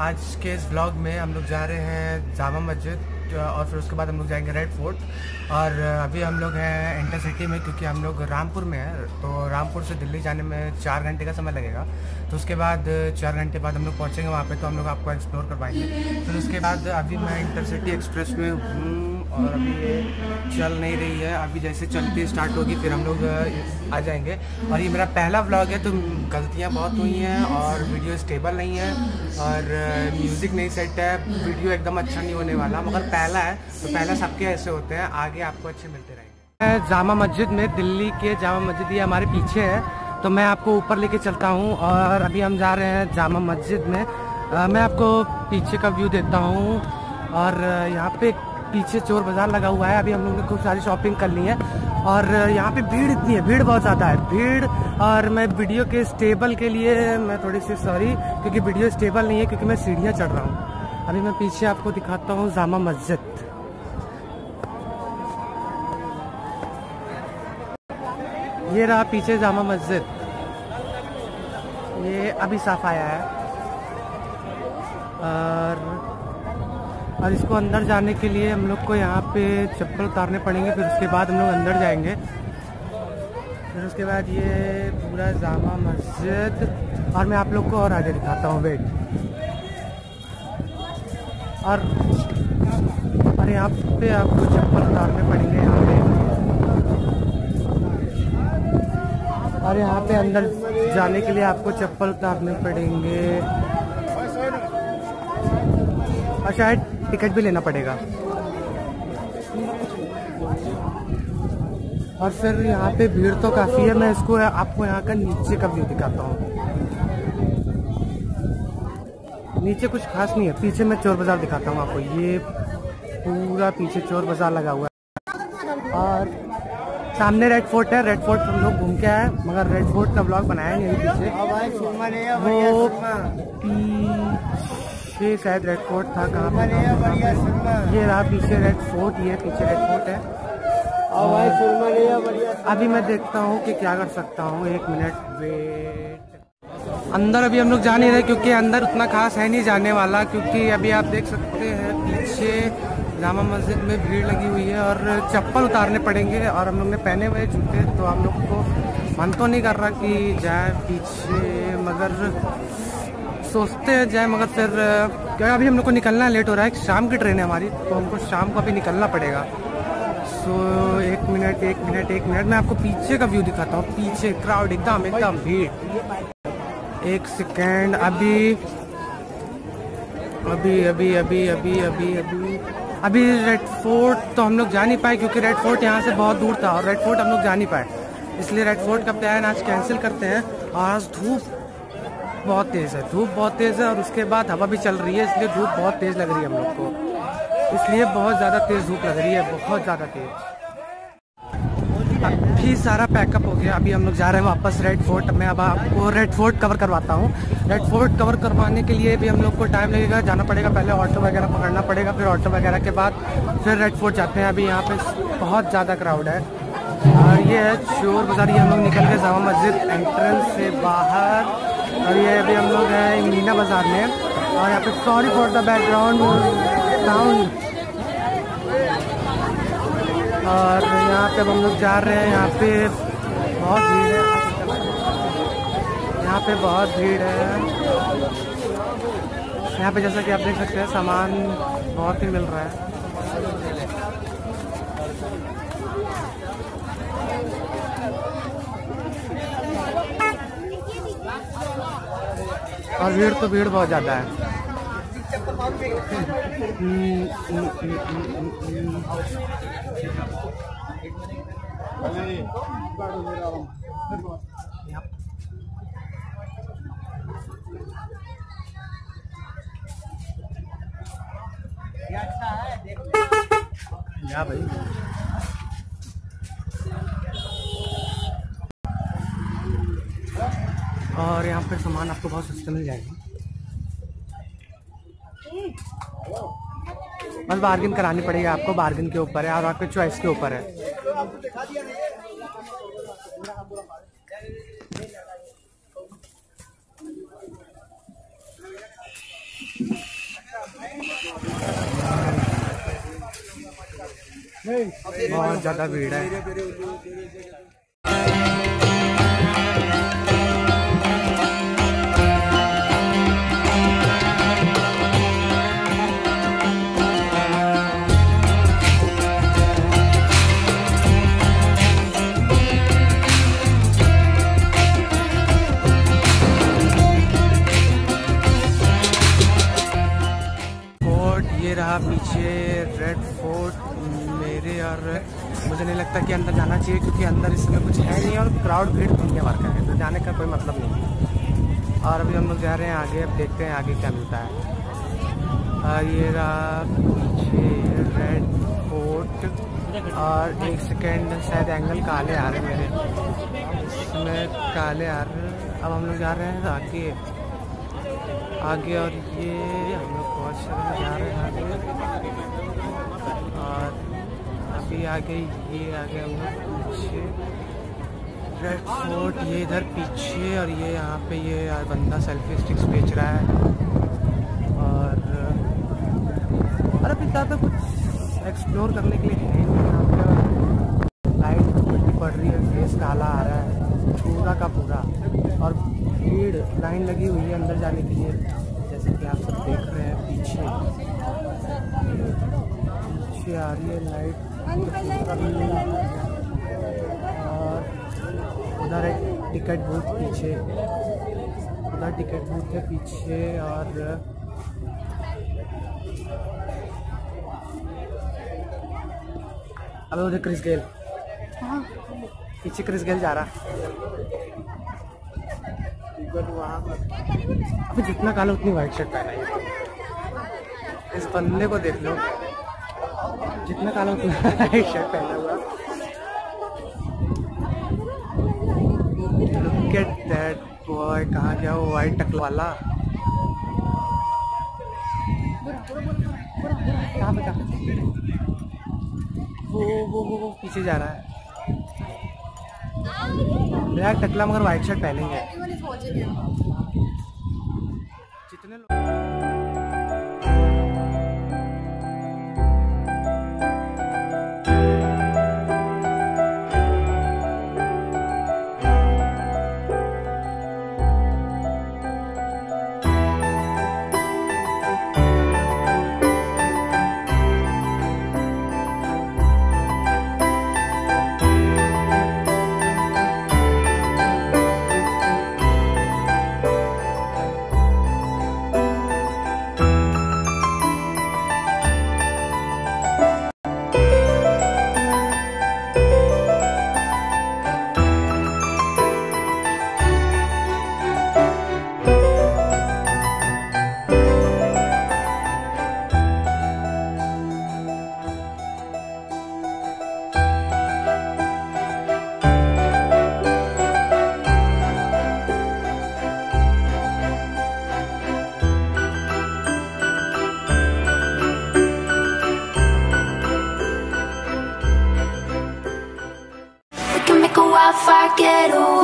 आज के इस व्लॉग में हम लोग जा रहे हैं जामा मस्जिद और फिर उसके बाद हम लोग जाएंगे रेड फोर्ट। और अभी हम लोग हैं इंटरसिटी में, क्योंकि हम लोग रामपुर में हैं, तो रामपुर से दिल्ली जाने में 4 घंटे का समय लगेगा। तो उसके बाद 4 घंटे बाद हम लोग पहुँचेंगे वहाँ पे, तो हम लोग आपको एक्सप्लोर करवाएंगे। फिर उसके बाद अभी मैं इंटरसिटी एक्सप्रेस में हूँ और अभी ये चल नहीं रही है। अभी जैसे चलती स्टार्ट होगी फिर हम लोग आ जाएंगे। और ये मेरा पहला व्लॉग है, तो गलतियाँ बहुत हुई हैं और वीडियो स्टेबल नहीं है और म्यूज़िक नहीं सेट है, वीडियो एकदम अच्छा नहीं होने वाला, मगर पहला है तो पहला सबके ऐसे होते हैं, आगे आपको अच्छे मिलते रहेंगे। जामा मस्जिद में, दिल्ली के जामा मस्जिद ये हमारे पीछे है, तो मैं आपको ऊपर लेके चलता हूँ। और अभी हम जा रहे हैं जामा मस्जिद में। मैं आपको पीछे का व्यू देता हूँ। और यहाँ पे पीछे चोर बाज़ार लगा हुआ है। अभी हम लोगों ने खूब सारी शॉपिंग कर ली है और यहाँ पे भीड़ इतनी है, भीड़ बहुत ज़्यादा है, भीड़। और मैं वीडियो के स्टेबल के लिए मैं थोड़ी सी सॉरी, क्योंकि वीडियो स्टेबल नहीं है, क्योंकि मैं सीढ़ियाँ चढ़ रहा हूँ। अभी मैं पीछे आपको दिखाता हूँ जामा मस्जिद। ये रहा पीछे जामा मस्जिद, ये अभी साफ आया है। और इसको अंदर जाने के लिए हम लोग को यहाँ पे चप्पल उतारने पड़ेंगे, फिर उसके बाद हम लोग अंदर जाएंगे। फिर उसके बाद ये पूरा जामा मस्जिद, और मैं आप लोग को और आगे दिखाता हूँ, वेट। और यहाँ पे आपको चप्पल उतारने पड़ेंगे यहाँ पे। और यहाँ पे अंदर जाने के लिए आपको चप्पल उतारने पड़ेंगे और शायद टिकट भी लेना पड़ेगा। और फिर यहाँ पे भीड़ तो काफ़ी है। मैं इसको आपको यहाँ का नीचे का व्यू दिखाता हूँ। नीचे कुछ खास नहीं है, पीछे मैं चोर बाज़ार दिखाता हूँ आपको। ये पूरा पीछे चोर बाज़ार लगा हुआ है और सामने रेड फोर्ट है। रेड फोर्ट हम लोग घूम के आए, मगर रेड फोर्ट का ब्लॉग बनाया नहीं पीछे। वो पीछे शायद रेड फोर्ट था, कहाँ पे? ये रहा पीछे रेड फोर्ट, ये पीछे रेड फोर्ट है। अभी मैं देखता हूँ कि क्या कर सकता हूँ, 1 मिनट वेट। अंदर अभी हम लोग जा नहीं रहे, क्योंकि अंदर उतना खास है नहीं जाने वाला, क्योंकि अभी आप देख सकते हैं पीछे जामा मस्जिद में भीड़ लगी हुई है और चप्पल उतारने पड़ेंगे। और हम लोग ने पहने हुए जूते, तो हम लोग को मन तो नहीं कर रहा कि जाए पीछे, मगर सोचते हैं जाए, मगर फिर क्या अभी हम लोग को निकलना है, लेट हो रहा है। शाम की ट्रेन है हमारी, तो हमको शाम को अभी निकलना पड़ेगा। सो 1 मिनट मैं आपको पीछे का व्यू दिखाता हूँ। पीछे क्राउड एकदम भीड़। 1 सेकेंड, अभी रेड फोर्ट तो हम लोग जा नहीं पाए, क्योंकि रेड फोर्ट यहाँ से बहुत दूर था और रेड फोर्ट हम लोग जा नहीं पाए, इसलिए रेड फोर्ट का प्लान आज कैंसिल करते हैं। और आज धूप बहुत तेज़ है और उसके बाद हवा भी चल रही है, इसलिए धूप बहुत तेज़ लग रही है हम लोग को, इसलिए बहुत ज़्यादा तेज़ धूप लग रही है, बहुत ज़्यादा तेज़। अभी सारा पैकअप हो गया, अभी हम लोग जा रहे हैं वापस रेड फोर्ट। मैं अब आपको रेड फोर्ट कवर करवाता हूँ। रेड फोर्ट कवर करवाने के लिए भी हम लोग को टाइम लगेगा, जाना पड़ेगा, पहले ऑटो वगैरह पकड़ना पड़ेगा, फिर ऑटो वगैरह के बाद फिर रेड फोर्ट जाते हैं। अभी यहाँ पे बहुत ज़्यादा क्राउड है और ये है चोर बाज़ार। ये हम लोग निकल गए जामा मस्जिद एंट्रेंस से बाहर, और ये अभी हम लोग हैं मीना बाज़ार में। और यहाँ पे sorry for the background sound. और यहाँ पे हम लोग जा रहे हैं, यहाँ पे बहुत भीड़ है, यहाँ पे बहुत भीड़ है। यहाँ पे जैसा कि आप देख सकते हैं सामान बहुत ही मिल रहा है। और भीड़ तो भीड़ बहुत ज़्यादा है। या भाई और यहाँ पे सामान आपको बहुत सस्ते मिल जाएगा, बस बार्गिन करानी पड़ेगी आपको, बार्गिन के ऊपर है और आपके चॉइस के ऊपर है। बहुत ज़्यादा भीड़ है। ये रहा पीछे रेड फोर्ट मेरे, और मुझे नहीं लगता कि अंदर जाना चाहिए क्योंकि अंदर इसमें कुछ है नहीं और क्राउड भीड़ दुनिया भर का है, तो जाने का कोई मतलब नहीं। और अभी हम लोग जा रहे हैं आगे, अब देखते हैं आगे क्या मिलता है। ये रहा पीछे रेड फोर्ट, और एक सेकेंड शायद एंगल काले आ रहे मेरे, इसमें काले आ रहे। अब हम लोग जा रहे हैं आगे आगे, और ये हम लोग बहुत सारे जा रहे हैं आगे, और अभी आगे ये आगे हम लोग पीछे रेड फोर्ट, ये इधर पीछे, और ये यहाँ पे ये बंदा सेल्फी स्टिक्स बेच रहा है। और अभी ज़्यादा कुछ एक्सप्लोर करने के लिए है नहीं यहाँ पे। लाइट पड़ रही है, फेस काला आ रहा है पूरा का पूरा, और भीड़ लाइन लगी हुई है अंदर जाने के लिए, जैसे कि आप सब देख रहे हैं। पीछे आ रही है लाइट, और उधर एक टिकट बूथ पीछे, उधर टिकट बूथ है पीछे। और अब उधर क्रिस गेल, पीछे क्रिस गेल जा रहा। वहाँ पर अभी जितना काला उतनी वाइट शर्ट पहना है। इस बंदे को देख लो, जितना काला उतना वाइट शर्ट पहना हुआ। लुक एट दैट बॉय, कहाँ गया वो वाइट टकल वाला? कहाँ पे वो पीछे जा रहा है। ब्लैक टकला मगर वाइट शर्ट पहनेंगे जितने लोग। If I get away